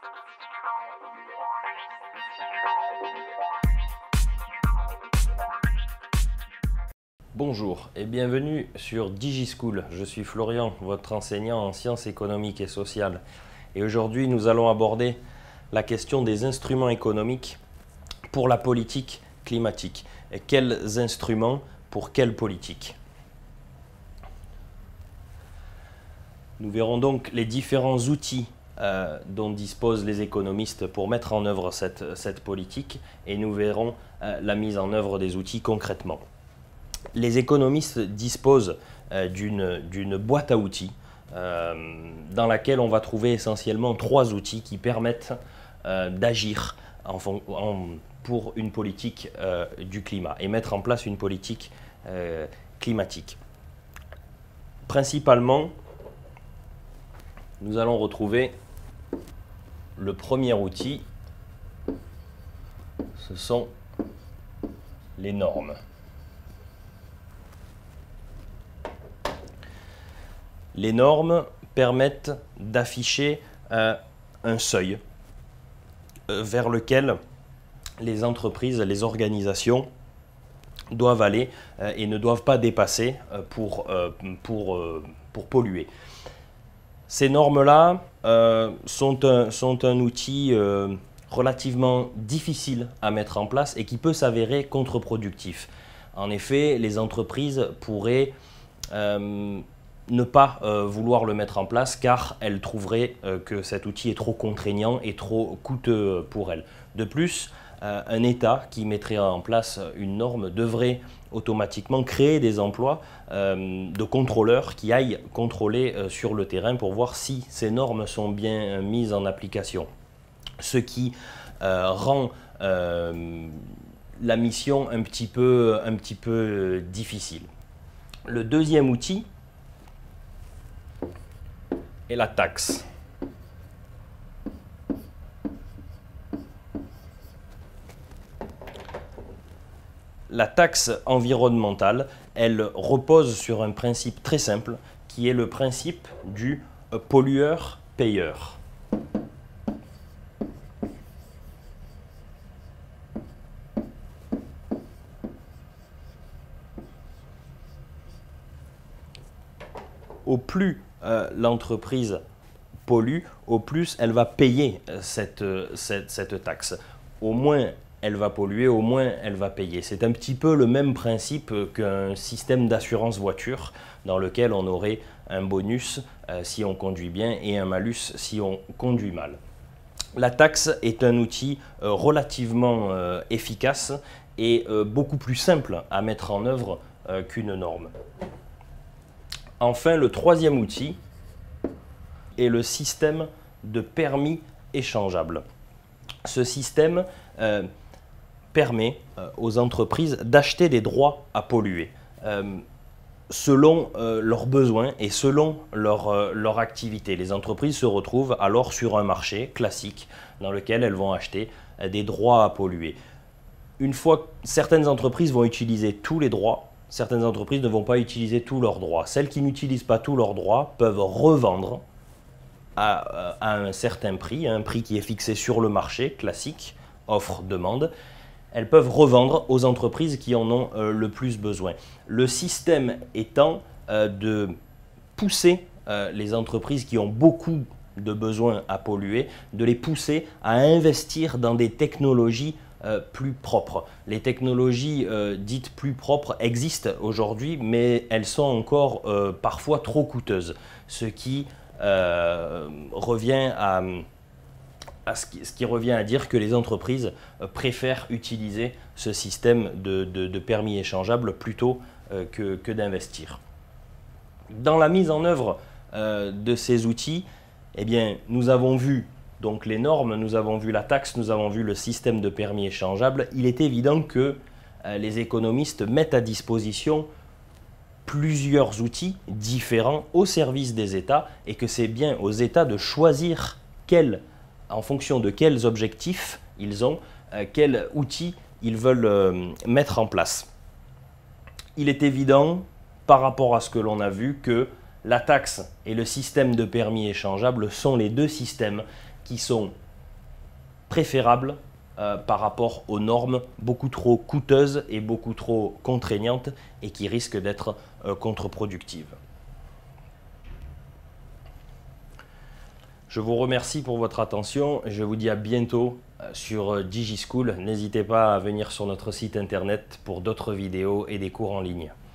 Bonjour et bienvenue sur DigiSchool. Je suis Florian, votre enseignant en sciences économiques et sociales. Et aujourd'hui, nous allons aborder la question des instruments économiques pour la politique climatique. Et quels instruments pour quelle politique? Nous verrons donc les différents outils dont disposent les économistes pour mettre en œuvre cette politique, et nous verrons la mise en œuvre des outils concrètement. Les économistes disposent d'une boîte à outils dans laquelle on va trouver essentiellement 3 outils qui permettent d'agir pour une politique du climat et mettre en place une politique climatique. Principalement, nous allons retrouver le premier outil, ce sont les normes. Les normes permettent d'afficher un seuil vers lequel les entreprises, les organisations doivent aller et ne doivent pas dépasser pour polluer. Ces normes-là sont un outil relativement difficile à mettre en place et qui peut s'avérer contre-productif. En effet, les entreprises pourraient ne pas vouloir le mettre en place car elles trouveraient que cet outil est trop contraignant et trop coûteux pour elles. De plus, un État qui mettrait en place une norme devrait automatiquement créer des emplois de contrôleurs qui aillent contrôler sur le terrain pour voir si ces normes sont bien mises en application. Ce qui rend la mission un petit peu difficile. Le deuxième outil est la taxe. La taxe environnementale, elle repose sur un principe très simple qui est le principe du pollueur-payeur. Au plus l'entreprise pollue, au plus elle va payer cette taxe. Au moins elle va polluer, au moins elle va payer. C'est un petit peu le même principe qu'un système d'assurance voiture dans lequel on aurait un bonus si on conduit bien et un malus si on conduit mal. La taxe est un outil relativement efficace et beaucoup plus simple à mettre en œuvre qu'une norme. Enfin, le troisième outil est le système de permis échangeable. Ce système permet aux entreprises d'acheter des droits à polluer selon leurs besoins et selon leur activité. Les entreprises se retrouvent alors sur un marché classique dans lequel elles vont acheter des droits à polluer. Une fois, certaines entreprises vont utiliser tous les droits, certaines entreprises ne vont pas utiliser tous leurs droits. Celles qui n'utilisent pas tous leurs droits peuvent revendre à un certain prix, un prix qui est fixé sur le marché classique, offre-demande. Elles peuvent revendre aux entreprises qui en ont le plus besoin. Le système étant de pousser les entreprises qui ont beaucoup de besoins à polluer, de les pousser à investir dans des technologies plus propres. Les technologies dites plus propres existent aujourd'hui, mais elles sont encore parfois trop coûteuses, ce qui revient à dire que les entreprises préfèrent utiliser ce système de permis échangeable plutôt que d'investir. Dans la mise en œuvre de ces outils, eh bien, nous avons vu donc les normes, nous avons vu la taxe, nous avons vu le système de permis échangeable. Il est évident que les économistes mettent à disposition plusieurs outils différents au service des États et que c'est bien aux États de choisir en fonction de quels objectifs ils ont, quels outils ils veulent mettre en place. Il est évident, par rapport à ce que l'on a vu, que la taxe et le système de permis échangeable sont les deux systèmes qui sont préférable par rapport aux normes beaucoup trop coûteuses et beaucoup trop contraignantes et qui risquent d'être contre-productives. Je vous remercie pour votre attention et je vous dis à bientôt sur DigiSchool. N'hésitez pas à venir sur notre site internet pour d'autres vidéos et des cours en ligne.